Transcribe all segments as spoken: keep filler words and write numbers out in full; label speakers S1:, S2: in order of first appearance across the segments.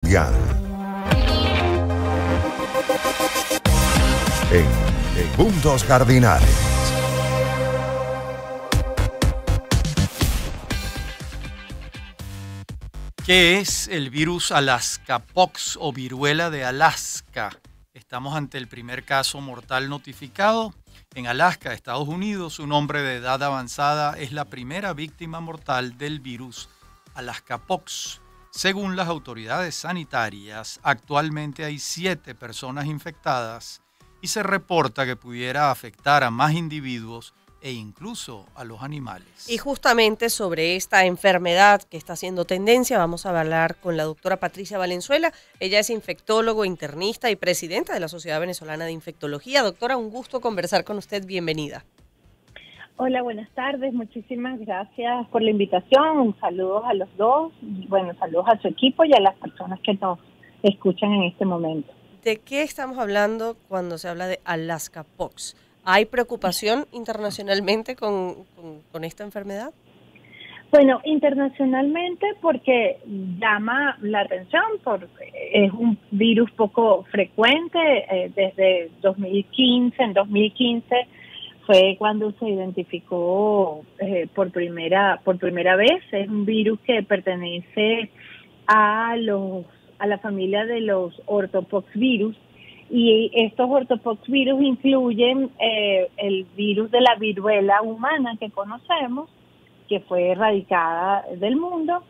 S1: mundial. En, en Puntos Cardinales.
S2: ¿Qué es el virus Alaska-Pox o viruela de Alaska? Estamos ante el primer caso mortal notificado. En Alaska, Estados Unidos, un hombre de edad avanzada es la primera víctima mortal del virus Alaska-Pox. Según las autoridades sanitarias, actualmente hay siete personas infectadas y se reporta que pudiera afectar a más individuos e incluso a los animales.
S3: Y justamente sobre esta enfermedad que está haciendo tendencia, vamos a hablar con la doctora Patricia Valenzuela. Ella es infectólogo, internista y presidenta de la Sociedad Venezolana de Infectología. Doctora, un gusto conversar con usted. Bienvenida.
S4: Hola, buenas tardes. Muchísimas gracias por la invitación. Saludos a los dos. Bueno, saludos a su equipo y a las personas que nos escuchan en este momento.
S3: ¿De qué estamos hablando cuando se habla de Alaska-Pox? ¿Hay preocupación internacionalmente con, con, con esta enfermedad?
S4: Bueno, internacionalmente porque llama la atención, porque es un virus poco frecuente. Eh, desde dos mil quince, en dos mil quince fue cuando se identificó eh, por primera por primera vez. Es un virus que pertenece a los a la familia de los ortopoxvirus. Y estos ortopoxvirus incluyen eh, el virus de la viruela humana que conocemos, que fue erradicada del mundo,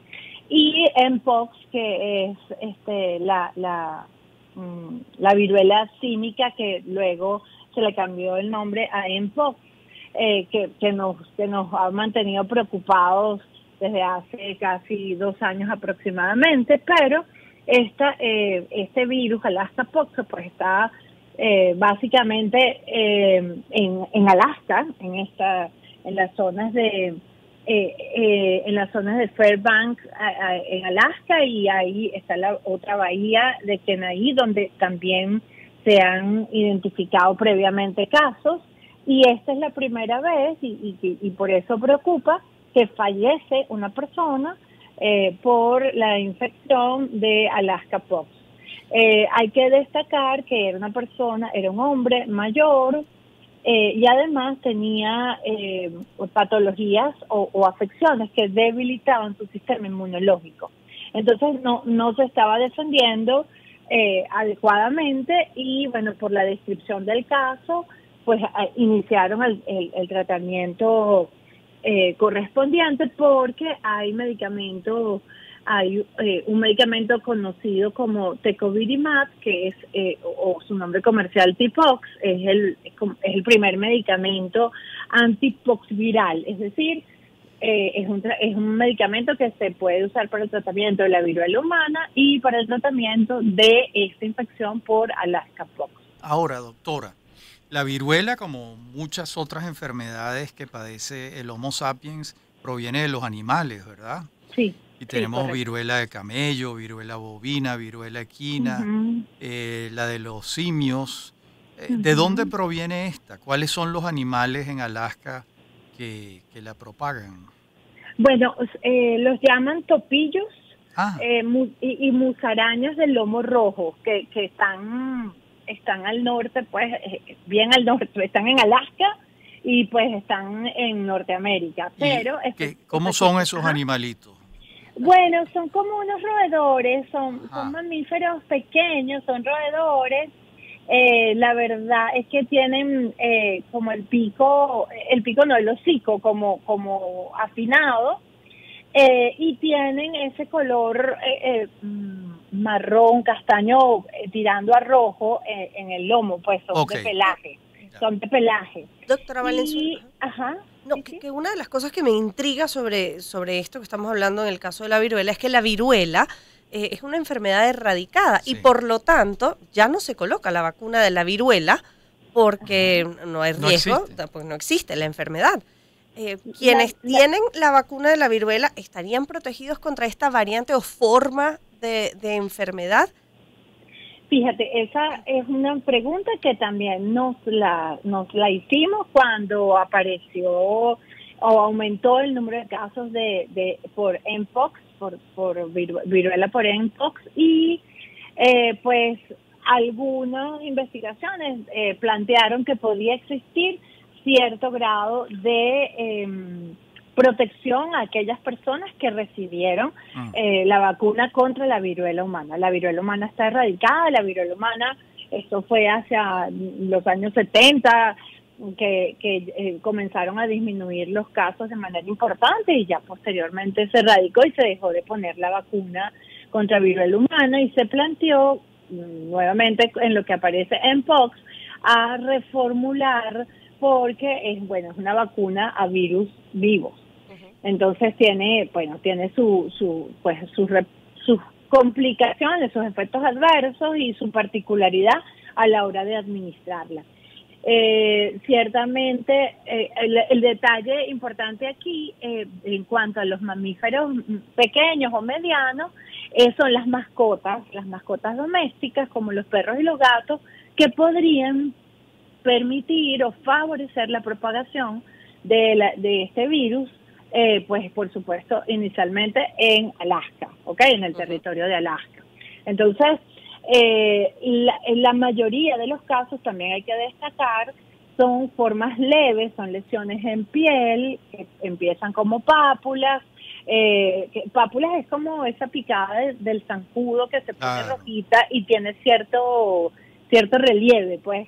S4: y Mpox, que es este la la mm, la viruela símica, que luego se le cambió el nombre a Mpox, eh, que que nos que nos ha mantenido preocupados desde hace casi dos años aproximadamente, pero Esta, eh, este virus, Alaska-Pox, pues está eh, básicamente eh, en, en Alaska, en esta, en las zonas de, eh, eh, en las zonas de Fairbanks, a, a, en Alaska, y ahí está la otra bahía de Kenai, donde también se han identificado previamente casos, y esta es la primera vez, y, y, y por eso preocupa que fallece una persona Eh, por la infección de Alaska-Pox. Eh, hay que destacar que era una persona, era un hombre mayor eh, y además tenía eh, patologías o, o afecciones que debilitaban su sistema inmunológico. Entonces no, no se estaba defendiendo eh, adecuadamente y bueno, por la descripción del caso, pues eh, iniciaron el, el, el tratamiento Eh, correspondiente, porque hay medicamentos, hay eh, un medicamento conocido como Tecovirimat, que es, eh, o, o su nombre comercial Tipox, es el, es el primer medicamento antipoxviral, es decir, eh, es, un es un medicamento que se puede usar para el tratamiento de la viruela humana y para el tratamiento de esta infección por Alaska-Pox.
S2: Ahora, doctora, la viruela, como muchas otras enfermedades que padece el Homo sapiens, proviene de los animales, ¿verdad?
S4: Sí.
S2: Y tenemos
S4: sí,
S2: viruela de camello, viruela bovina, viruela equina,
S4: uh-huh.
S2: eh, la de los simios. Eh,
S4: Uh-huh.
S2: ¿De dónde proviene esta? ¿Cuáles son los animales en Alaska que, que la propagan?
S4: Bueno, eh, los llaman topillos
S2: ah.
S4: eh, mu y, y musarañas del lomo rojo, que, que están... están al norte, pues, bien al norte, están en Alaska y pues están en Norteamérica. Pero
S2: ¿Qué, ¿Cómo son esos ajá. animalitos?
S4: Bueno, son como unos roedores, son, son mamíferos pequeños, son roedores. Eh, la verdad es que tienen eh, como el pico, el pico no, el hocico como, como afinado, eh, y tienen ese color eh, eh, marrón, castaño, eh, tirando a rojo eh, en el lomo, pues son okay. de pelaje, son de pelaje.
S3: Doctora Valenzuela,
S4: y, ajá,
S3: no,
S4: ¿sí,
S3: que,
S4: sí?
S3: que una de las cosas que me intriga sobre, sobre esto que estamos hablando en el caso de la viruela es que la viruela eh, es una enfermedad erradicada sí. y por lo tanto ya no se coloca la vacuna de la viruela porque ajá. no hay riesgo, no existe. Pues no existe la enfermedad. Eh, quienes la, la, tienen la vacuna de la viruela estarían protegidos contra esta variante o forma de, de enfermedad.
S4: Fíjate, esa es una pregunta que también nos la nos la hicimos cuando apareció o aumentó el número de casos de, de por Mpox, por por viruela por Mpox, y eh, pues algunas investigaciones eh, plantearon que podía existir cierto grado de eh, protección a aquellas personas que recibieron eh, la vacuna contra la viruela humana. La viruela humana está erradicada, la viruela humana, esto fue hacia los años setenta, que, que eh, comenzaron a disminuir los casos de manera importante y ya posteriormente se erradicó y se dejó de poner la vacuna contra viruela humana y se planteó nuevamente en lo que aparece en Pox a reformular porque es bueno es una vacuna a virus vivos. Entonces tiene, bueno, tiene su, su, pues sus, sus complicaciones, sus efectos adversos y su particularidad a la hora de administrarla. Eh, ciertamente, eh, el, el detalle importante aquí, eh, en cuanto a los mamíferos pequeños o medianos, eh, son las mascotas, las mascotas domésticas, como los perros y los gatos, que podrían permitir o favorecer la propagación de, la, de este virus. Eh, pues por supuesto inicialmente en Alaska, ¿ok? En el territorio de Alaska. Entonces, eh, la, en la mayoría de los casos, también hay que destacar, son formas leves, son lesiones en piel, que empiezan como pápulas. Eh, que, pápulas es como esa picada de, del zancudo que se pone ah. rojita y tiene cierto, cierto relieve, pues.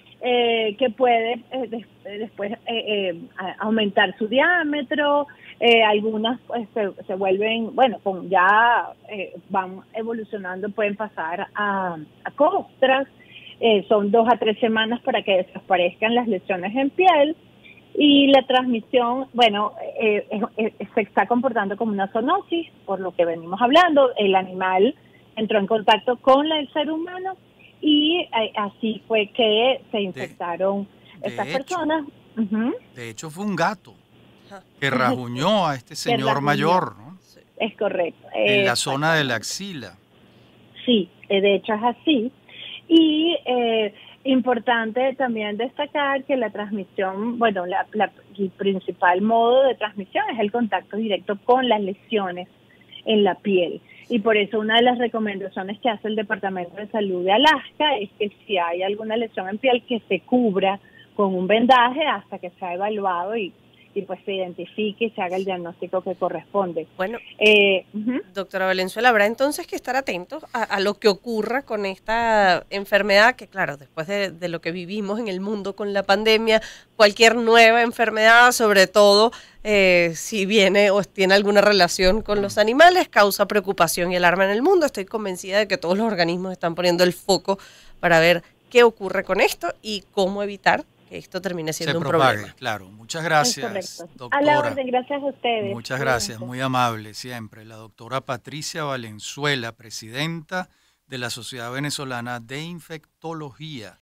S4: Eh, que puede eh, des, después eh, eh, aumentar su diámetro, eh, algunas pues, se, se vuelven, bueno, con ya eh, van evolucionando, pueden pasar a, a costras, eh, son dos a tres semanas para que desaparezcan las lesiones en piel y la transmisión, bueno, eh, eh, eh, se está comportando como una zoonosis, por lo que venimos hablando, el animal entró en contacto con el ser humano y eh, así fue que se infectaron de, de estas hecho, personas. Uh-huh.
S2: De hecho, fue un gato que rajuñó a este señor mayor, ¿no?
S4: Es correcto.
S2: En la zona de la axila.
S4: Sí, de hecho es así. Y eh, importante también destacar que la transmisión, bueno, la, la, el principal modo de transmisión es el contacto directo con las lesiones en la piel. Y por eso una de las recomendaciones que hace el Departamento de Salud de Alaska es que si hay alguna lesión en piel que se cubra con un vendaje hasta que sea evaluado y, y pues se identifique y se haga el diagnóstico que corresponde.
S3: Bueno,
S4: eh, uh-huh.
S3: doctora Valenzuela, habrá entonces que estar atentos a, a lo que ocurra con esta enfermedad que, claro, después de, de lo que vivimos en el mundo con la pandemia, cualquier nueva enfermedad, sobre todo eh, si viene o tiene alguna relación con los animales, causa preocupación y alarma en el mundo. Estoy convencida de que todos los organismos están poniendo el foco para ver qué ocurre con esto y cómo evitar que esto termine siendo
S2: Se
S3: un
S2: propague,
S3: problema.
S2: Claro, muchas gracias, doctora.
S4: A la orden, gracias a ustedes.
S2: Muchas gracias, muy amable siempre. La doctora Patricia Valenzuela, presidenta de la Sociedad Venezolana de Infectología.